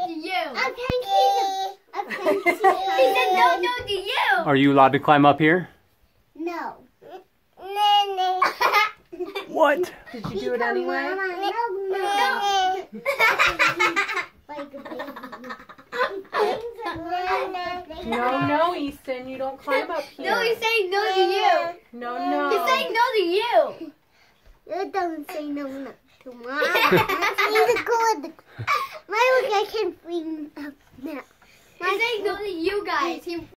to you. He said no to you. Are you allowed to climb up here? No. What? Did you do it anyway? No, Easton, you don't climb up here. No, he's saying no to you. No. He's saying no to you. It doesn't say no to mine. He's good. My look, I can bring up now. He's saying no to you guys.